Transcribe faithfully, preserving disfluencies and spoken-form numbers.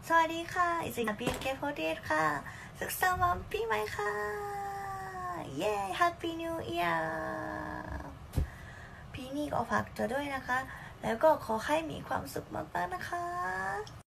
สวัสดีค่ะอิสระบีเคโฟเดตค่ะสุขสันต์วันปีใหม่ค่ะเย้ Happy New Year ปีนี้ก็ฝากเธอด้วยนะคะแล้วก็ขอให้มีความสุขมากๆนะคะ